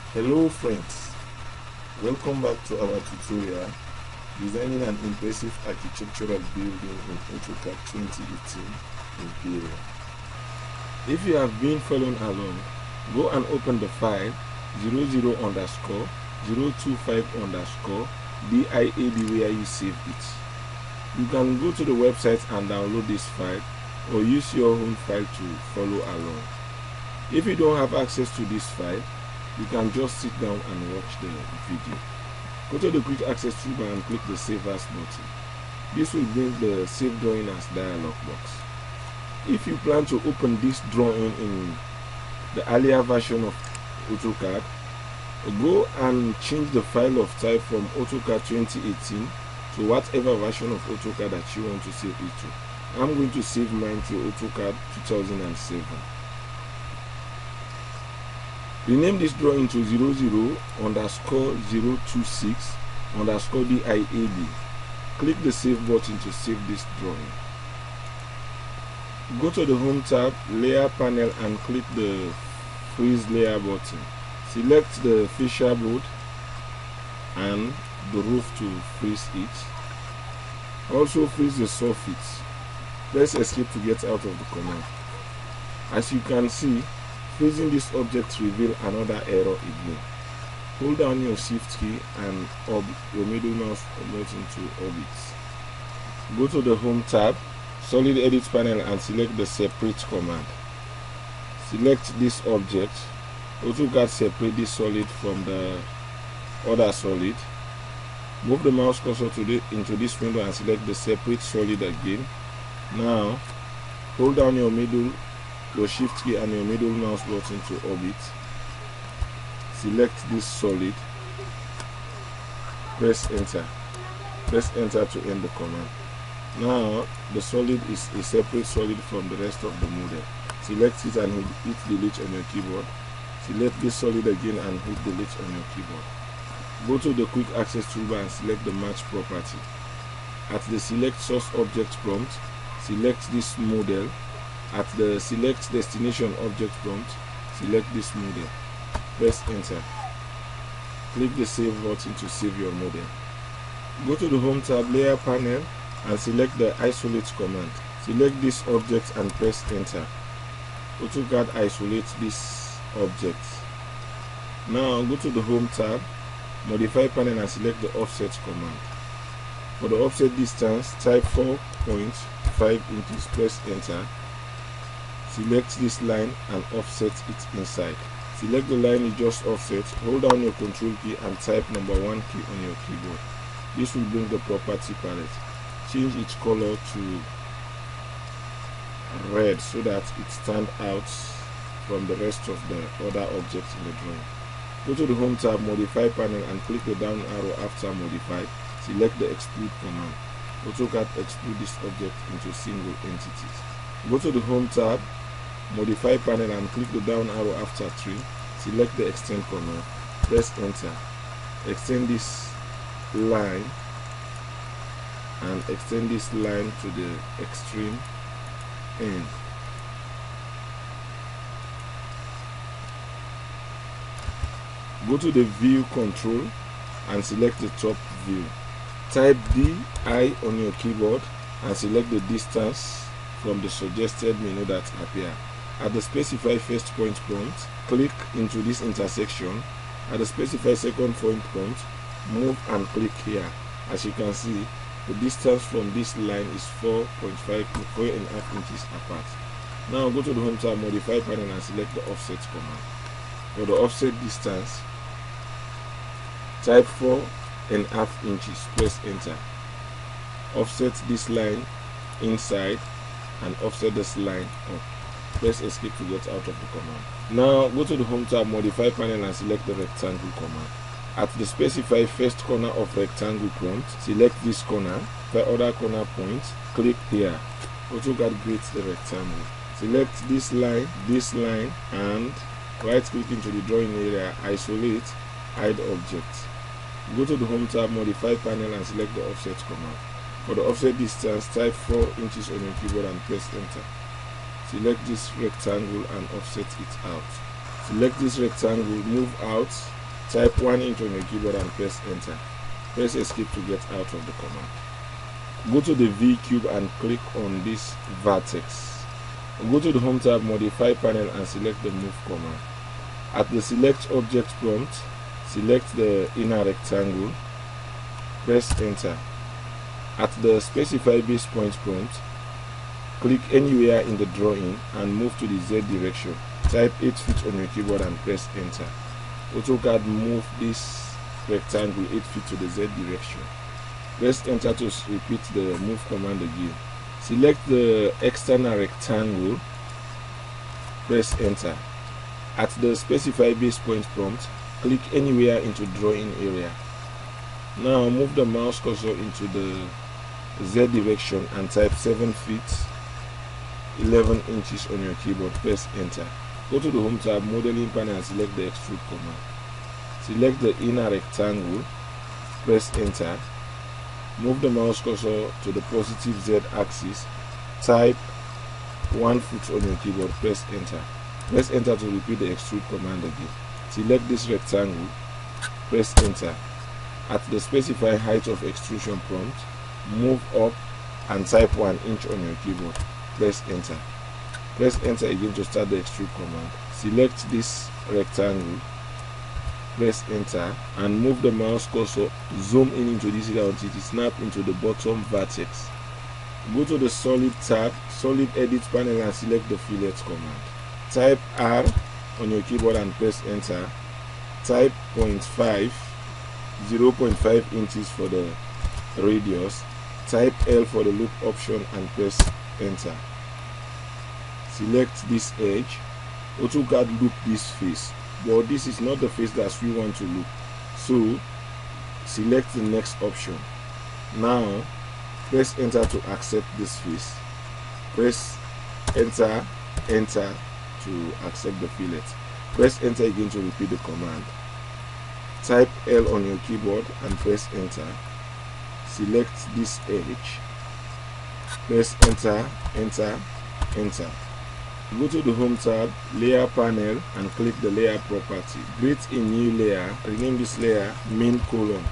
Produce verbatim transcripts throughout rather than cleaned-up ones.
Hello friends, welcome back to our tutorial designing an impressive architectural building in AutoCAD twenty eighteen Imperial. If you have been following along, go and open the file zero zero underscore zero two five underscore D I A B where you save it. You can go to the website and download this file or use your own file to follow along. If you don't have access to this file, you can just sit down and watch the video. Go to the quick access toolbar and click the save as button. This will bring the save drawing as dialog box. If you plan to open this drawing in the earlier version of AutoCAD, go and change the file of type from AutoCAD twenty eighteen to whatever version of AutoCAD that you want to save it to. I'm going to save mine to AutoCAD two thousand seven. Rename this drawing to zero zero underscore zero two six underscore D I A B. Click the save button to save this drawing. Go to the home tab, layer panel, and click the freeze layer button. Select the fascia board and the roof to freeze it. Also freeze the soffit. Press escape to get out of the command. As you can see, freezing this object reveal another error again. Hold down your shift key and your middle mouse button to orbit. Go to the home tab, solid edit panel, and select the separate command. Select this object. AutoCAD separate this solid from the other solid. Move the mouse cursor to the, into this window and select the separate solid again. Now hold down your middle your shift key and your middle mouse button to orbit. Select this solid. Press enter. Press enter to end the command. Now the solid is a separate solid from the rest of the model. Select it and hit delete on your keyboard. Select this solid again and hit delete on your keyboard. Go to the quick access toolbar and select the match property. At the select source object prompt, select this model. At the select destination object prompt, select this model. Press enter. Click the save button to save your model. Go to the home tab, layer panel, and select the isolate command. Select this object and press enter. AutoCAD isolates this object. Now go to the home tab, modify panel, and select the offset command. For the offset distance, type four point five inches. Press enter. Select this line and offset it inside. Select the line you just offset, hold down your control key and type number one key on your keyboard. This will bring the property palette. Change its color to red so that it stands out from the rest of the other objects in the drawing. Go to the home tab, modify panel, and click the down arrow after modify. Select the extrude command. AutoCAD extrude this object into single entities. Go to the home tab, modify panel, and click the down arrow after trim. Select the extend command. Press enter. Extend this line and extend this line to the extreme end. Go to the view control and select the top view. Type D I on your keyboard and select the distance from the suggested menu that appear. At the specify first point prompt, click into this intersection. At the specify second point prompt, move and click here. As you can see, the distance from this line is four point five to four and a half inches apart. Now go to the home tab, modify panel, and select the offset command. For the offset distance, type four and a half inches. Press enter. Offset this line inside and offset this line up. Press escape to get out of the command. Now go to the home tab, modify panel, and select the rectangle command. At the specify first corner of rectangle prompt, select this corner. For other corner points, click here. AutoCAD creates the rectangle. Select this line, this line, and right click into the drawing area, isolate, hide object. Go to the home tab, modify panel, and select the offset command. For the offset distance, type four inches on your keyboard and press enter. Select this rectangle and offset it out. Select this rectangle, move out Type one inch on your keyboard and press enter. Press escape to get out of the command. Go to the V cube and click on this vertex. Go to the home tab, modify panel, and select the move command. At the select object prompt, select the inner rectangle, press enter. At the specify base point prompt, click anywhere in the drawing and move to the Z direction. Type eight feet on your keyboard and press enter. AutoCAD move this rectangle eight feet to the Z direction. Press enter to repeat the move command again. Select the external rectangle, press enter. At the specify base point prompt, click anywhere into drawing area. Now move the mouse cursor into the Z direction and type seven feet eleven inches on your keyboard. Press enter. Go to the home tab, modeling panel, and select the extrude command. Select the inner rectangle, press enter. Move the mouse cursor to the positive Z axis. Type one foot on your keyboard. Press enter. Press enter to repeat the extrude command again. Select this rectangle. Press enter. At the specify height of extrusion prompt, move up and type one inch on your keyboard. Press enter. Press enter again to start the extrude command. Select this rectangle. Press enter and move the mouse cursor, zoom in into this area until it snaps into the bottom vertex. Go to the solid tab, solid edit panel, and select the fillet command. Type R on your keyboard and press enter. Type zero point five, zero point five inches for the radius. Type L for the loop option and press enter. Select this edge. AutoCAD loop this face, but this is not the face that we want to loop, so select the next option. Now press enter to accept this face. Press enter, enter to accept the fillet. Press enter again to repeat the command. Type L on your keyboard and press enter. Select this edge. Press enter, enter, enter. Go to the home tab, layer panel, and click the layer property. Create a new layer. Rename this layer main column.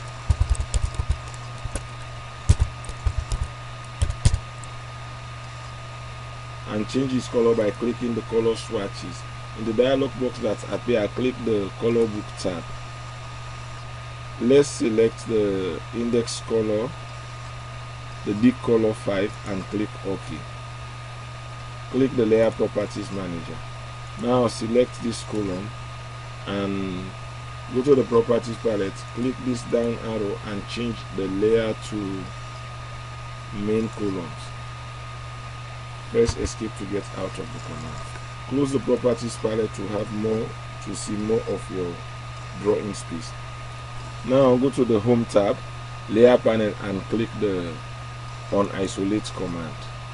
And change its color by clicking the color swatches. In the dialog box that appear, click the color book tab. Let's select the index color, the D color five, and click OK. Click the layer properties manager. Now select this column and go to the properties palette. Click this down arrow and change the layer to main columns. Press escape to get out of the command. Close the properties palette to have more to see more of your drawing space. Now go to the home tab, layer panel, and click the on isolate command.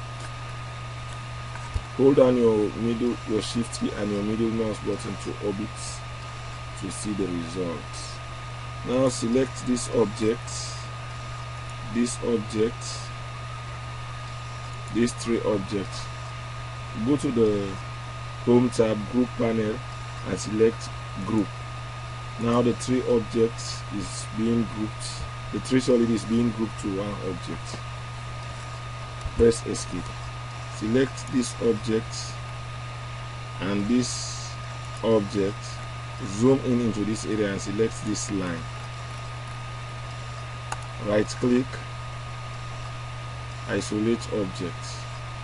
Hold down your middle, your shift key and your middle mouse button to orbit to see the results. Now select this object, this object, these three objects. Go to the home tab, group panel, and select group. Now the three objects is being grouped. The three solid is being grouped to one object. Press escape. Select this object and this object. Zoom in into this area and select this line. Right click, isolate objects.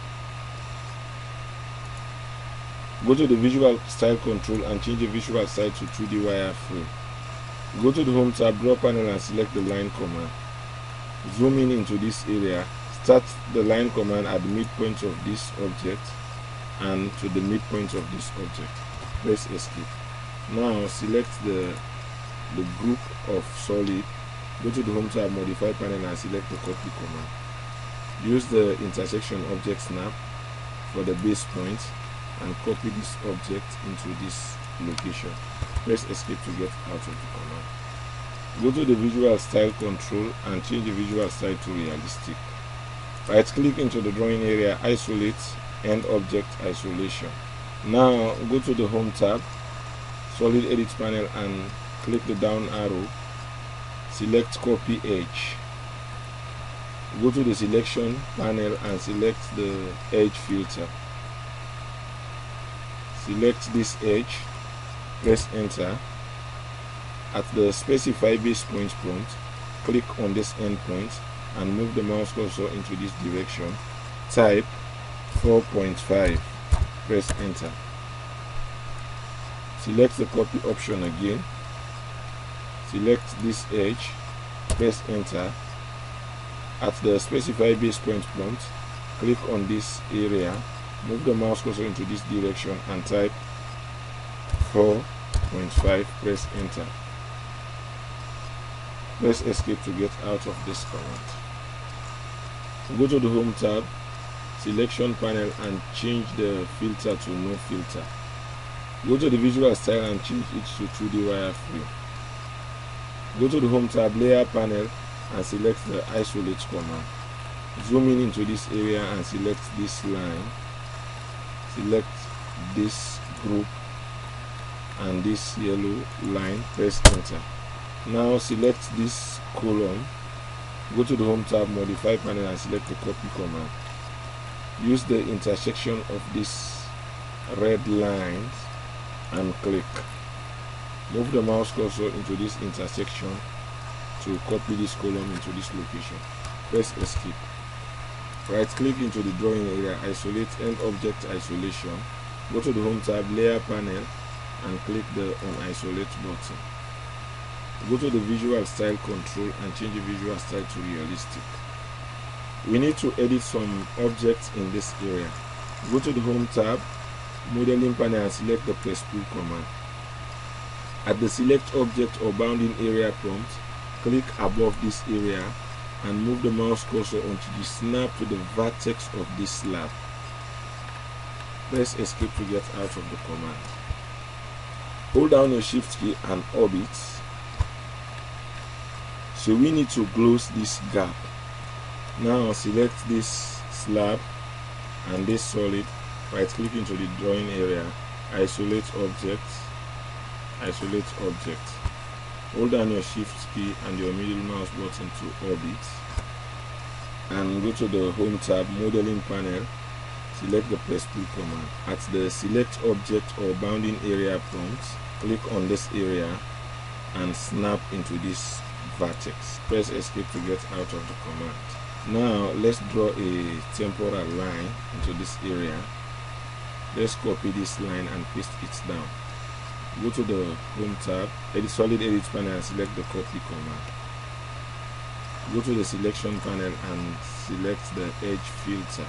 Go to the visual style control and change the visual style to two D wireframe. Go to the home tab, draw panel, and select the line command. Zoom in into this area. Start the line command at the midpoint of this object and to the midpoint of this object. Press escape. Now select the the group of solid. Go to the home tab, modify panel, and select the copy command. Use the intersection object snap for the base point and copy this object into this location. Press escape to get out of the command. Go to the visual style control and change the visual style to realistic. Right click into the drawing area, isolate, end object isolation. Now go to the home tab, solid edit panel, and click the down arrow, select copy edge. Go to the selection panel and select the edge filter. Select this edge, press enter. At the specify base point prompt, click on this endpoint and move the mouse cursor into this direction. Type four point five, press enter. Select the copy option again. Select this edge, press enter. At the specify base point prompt, click on this area, move the mouse cursor into this direction and type four point five, press enter. Press escape to get out of this command. Go to the home tab, selection panel and change the filter to no filter. Go to the visual style and change it to two D wireframe. Go to the home tab, layer panel and select the isolate command. Zoom in into this area and select this line. Select this group and this yellow line, press enter. Now select this column. Go to the home tab, modify panel and select the copy command. Use the intersection of these red lines and click. Move the mouse cursor into this intersection to copy this column into this location. Press escape. Right click into the drawing area, isolate end object isolation. Go to the home tab, layer panel and click the on isolate button. Go to the visual style control and change the visual style to realistic. We need to edit some objects in this area. Go to the home tab, modeling panel and select the press pull command. At the select object or bounding area prompt, click above this area and move the mouse cursor until you snap to the vertex of this slab. Press escape to get out of the command. Hold down your shift key and orbit. So we need to close this gap. Now select this slab and this solid, right click into the drawing area, isolate object, isolate object. Hold down your shift key and your middle mouse button to orbit and go to the home tab, modeling panel, select the press pull command. At the select object or bounding area prompt, click on this area and snap into this vertex. Press escape to get out of the command. Now let's draw a temporal line into this area. Let's copy this line and paste it down. Go to the home tab, edit solid edit panel and select the copy command. Go to the selection panel and select the edge filter.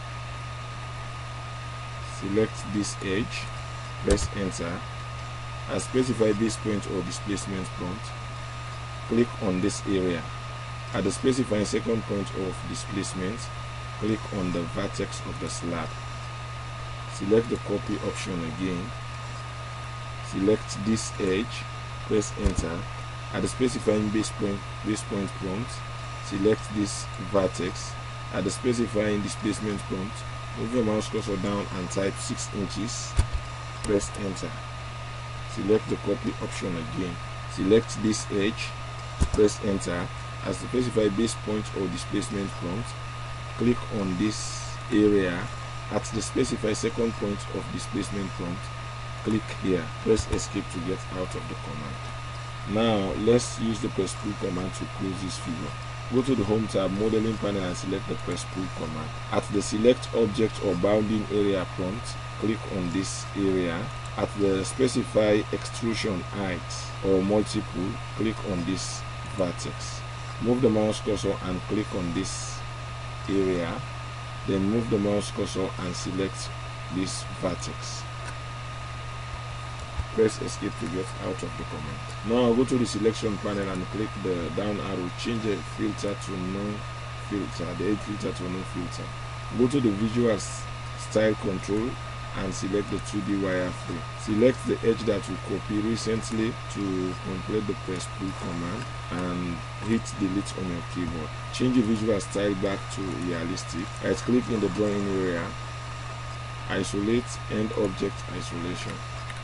Select this edge, press enter. As specify base point or displacement prompt, click on this area. At the specifying second point of displacement, click on the vertex of the slab. Select the copy option again. Select this edge, press enter. At the specifying base point, base point prompt, select this vertex. At the specifying displacement prompt, move your mouse cursor down and type six inches. Press enter. Select the copy option again. Select this edge, press enter. As the specify base point or displacement prompt, click on this area. At the specify second point of displacement prompt, click here. Press escape to get out of the command. Now let's use the press pull command to close this figure. Go to the home tab, modeling panel and select the press pull command. At the select object or bounding area prompt, click on this area. At the specify extrusion height or multiple, click on this vertex. Move the mouse cursor and click on this area. Then move the mouse cursor and select this vertex. Press escape to get out of the command. Now go to the selection panel and click the down arrow. Change the filter to no filter, the edge filter to no filter. Go to the visual style control and select the two D wireframe. Select the edge that you copied recently to complete the press pull command and hit delete on your keyboard. Change the visual style back to realistic. Right click in the drawing area, isolate end object isolation.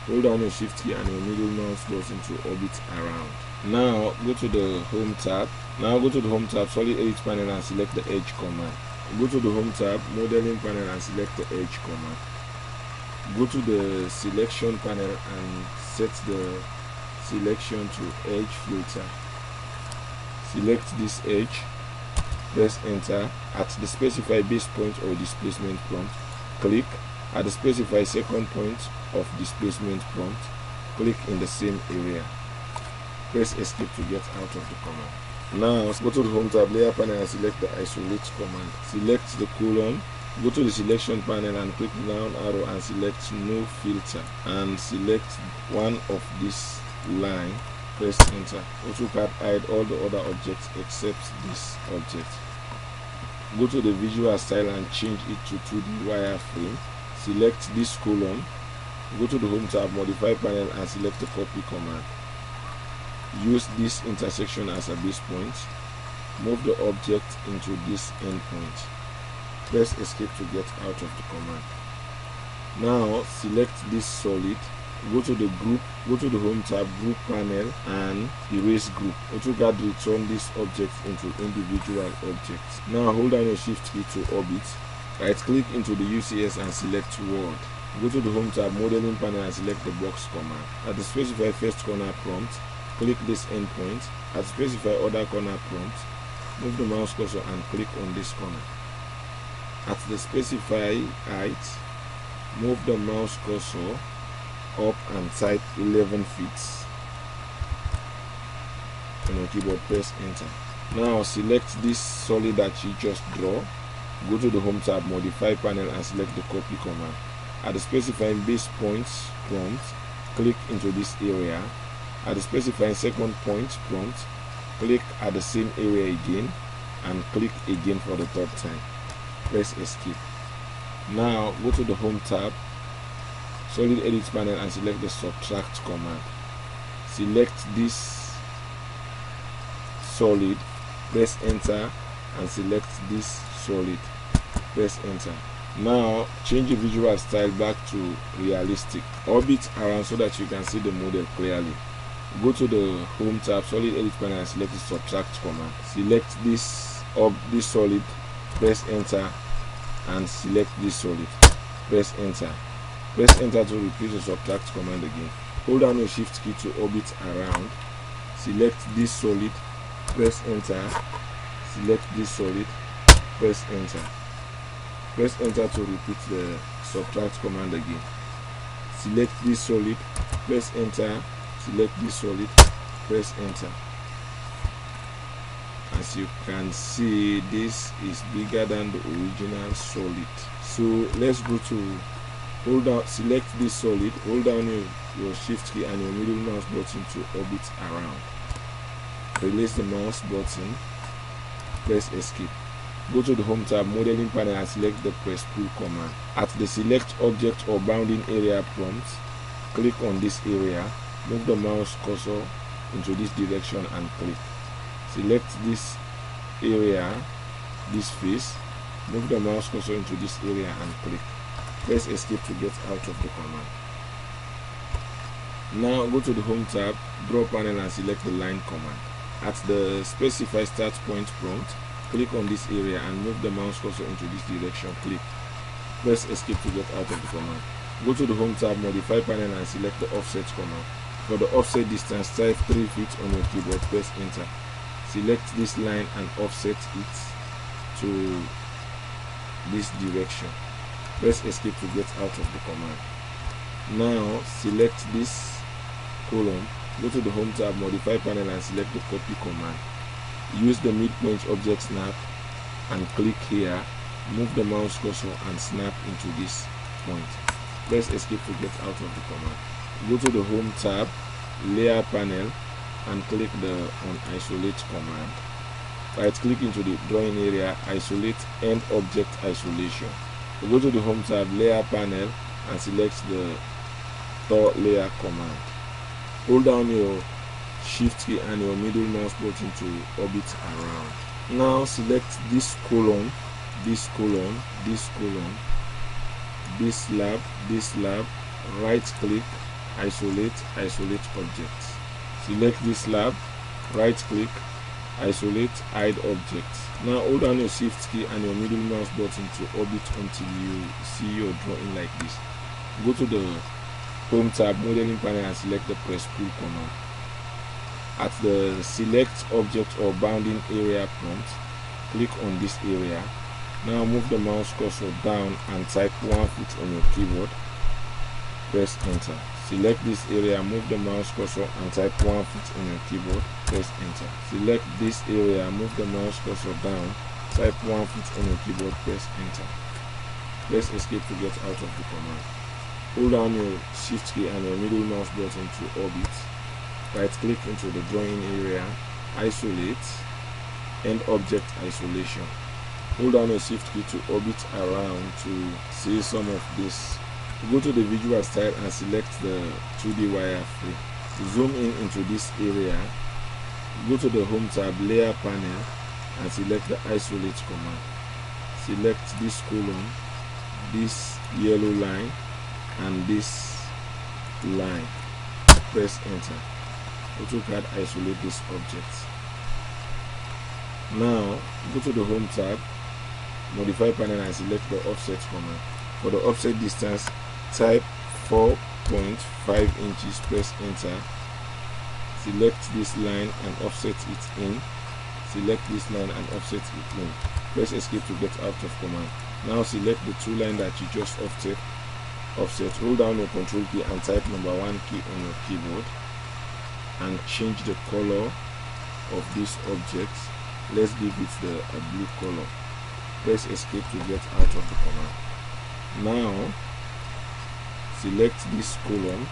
Hold down your shift key and your middle mouse button to orbit around. Now go to the home tab. Now go to the home tab, solid edit panel, and select the edge command. Go to the home tab, modeling panel, and select the edge command. Go to the selection panel and set the selection to edge filter. Select this edge, press enter. At the specified base point or displacement prompt, click. At the specified second point of displacement prompt, click in the same area. Press escape to get out of the command. Now go to the home tab, layer panel, and select the isolate command. Select the column. Go to the selection panel and click down arrow and select no filter, and select one of this line. Press enter. AutoCAD hide all the other objects except this object. Go to the visual style and change it to two D wireframe. Select this column. Go to the home tab, modify panel, and select the copy command. Use this intersection as a base point. Move the object into this endpoint. Press escape to get out of the command. Now select this solid. Go to the group, go to the home tab, group panel, and erase group. AutoCAD return this object into individual objects. Now hold down your shift key to orbit. Right click into the U C S and select world. Go to the home tab, modeling panel, and select the box command. At the specified first corner prompt, click this endpoint. At the specified other corner prompt, move the mouse cursor and click on this corner. At the specified height, move the mouse cursor up and type eleven feet. On your keyboard, press enter. Now select this solid that you just draw. Go to the home tab, modify panel, and select the copy command. At the specifying base points prompt, click into this area. At the specifying second point prompt, click at the same area again and click again for the third time. Press escape. Now go to the home tab, solid edit panel, and select the subtract command. Select this solid, press enter, and select this solid. Press enter. Now change the visual style back to realistic. Orbit around so that you can see the model clearly. Go to the home tab, solid edit panel, and select the subtract command. Select this of this solid, press enter, and select this solid. Press enter. Press enter to repeat the subtract command again. Hold down your shift key to orbit around. Select this solid, press enter. Select this solid, press enter. Press enter to repeat the subtract command again. Select this solid, press enter. Select this solid, press enter. As you can see, this is bigger than the original solid. So let's go to hold down, select this solid, hold down your, your shift key and your middle mouse button to orbit around. Release the mouse button, press escape. Go to the home tab, modeling panel, and select the press pull command. At the select object or bounding area prompt, click on this area. Move the mouse cursor into this direction and click. Select this area, this face. Move the mouse cursor into this area and click. Press escape to get out of the command. Now go to the home tab, draw panel, and select the line command. At the specify start point prompt, click on this area and move the mouse cursor into this direction. Click. Press escape to get out of the command. Go to the home tab, modify panel, and select the offset command. For the offset distance, type three feet on your keyboard, press enter. Select this line and offset it to this direction. Press escape to get out of the command. Now select this column, go to the home tab, modify panel, and select the copy command. Use the midpoint object snap and click here. Move the mouse cursor and snap into this point. Press escape to get out of the command. Go to the home tab, layer panel, and click the on isolate command. Right click into the drawing area, isolate end object isolation. Go to the home tab, layer panel, and select the third layer command. Hold down your shift key and your middle mouse button to orbit around. Now select this column, this column, this column, this slab, this slab, right click isolate, isolate object. Select this slab, right click, isolate, hide object. Now hold down your shift key and your middle mouse button to orbit until you see your drawing like this. Go to the home tab, modeling panel, and select the press pull command. At the select object or bounding area prompt, click on this area. Now move the mouse cursor down and type one foot on your keyboard. Press enter. Select this area, move the mouse cursor and type one foot on your keyboard. Press enter. Select this area, move the mouse cursor down, type one foot on your keyboard. Press enter. Press escape to get out of the command. Hold down your shift key and your middle mouse button to orbit. Right click into the drawing area, isolate, end object isolation. Hold down your shift key to orbit around to see some of this. Go to the visual style and select the two D wireframe. Zoom in into this area. Go to the home tab, layer panel, and select the isolate command. Select this column, this yellow line, and this line. Press enter. AutoCAD isolate this object. Now go to the home tab, modify panel, and select the offset command. For the offset distance, type four point five inches. Press enter. Select this line and offset it in. Select this line and offset it in. Press escape to get out of command. Now select the two lines that you just offset. Offset. Hold down your control key and type number one key on your keyboard and change the color of this object. Let's give it the a blue color. Press escape to get out of the command. Now select this column,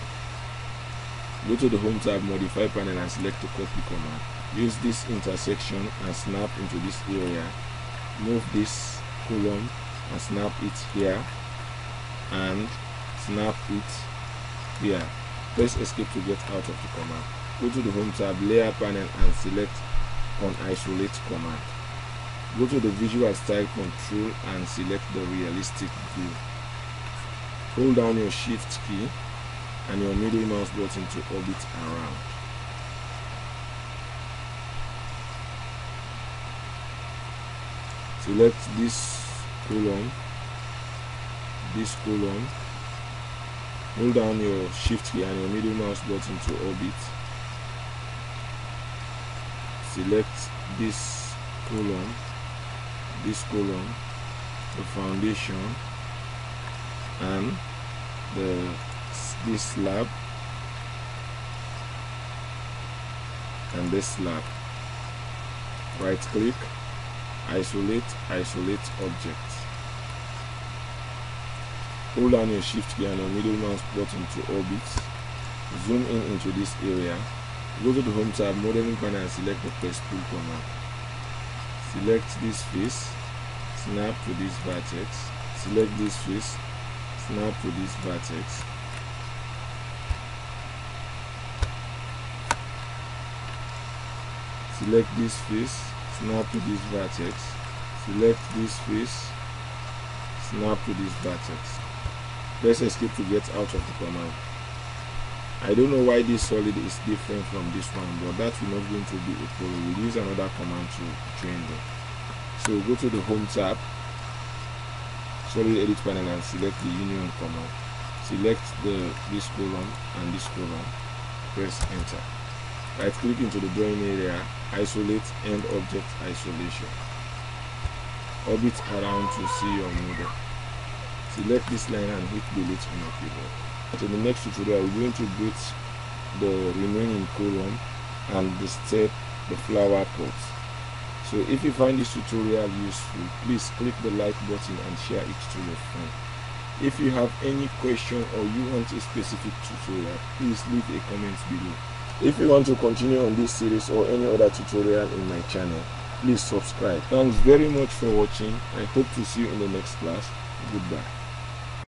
go to the home tab, modify panel, and select the copy command. Use this intersection and snap into this area. Move this column and snap it here and snap it here. Press escape to get out of the command. Go to the home tab, layer panel, and select on isolate command. Go to the visual style control and select the realistic view. Hold down your shift key and your middle mouse button to orbit around. Select this column, this column. Hold down your shift key and your middle mouse button to orbit. Select this column, this column, the foundation, and the this slab, and this slab. Right click, isolate, isolate object. Hold down your shift key and your middle mouse button to orbit. Zoom in into this area. Go to the home tab, modeling panel, and select the press pull command. Select this face, snap to this vertex. Select this face, snap to this vertex. Select this face, snap to this vertex. Select this face, snap to this vertex. Press escape to get out of the command. I don't know why this solid is different from this one, but that will not going to be a problem. We'll use another command to train them. So go to the home tab, solid edit panel, and select the union command. Select the this column and this column. Press enter. Right click into the drawing area, isolate, end object isolation. Orbit around to see your model. Select this line and hit delete on your keyboard. In the next tutorial, we're going to build the remaining column and the step the flower pot. So if you find this tutorial useful, please click the like button and share it to your friend. If you have any question or you want a specific tutorial, please leave a comment below. If you want to continue on this series or any other tutorial in my channel, please subscribe. Thanks very much for watching. I hope to see you in the next class. Goodbye.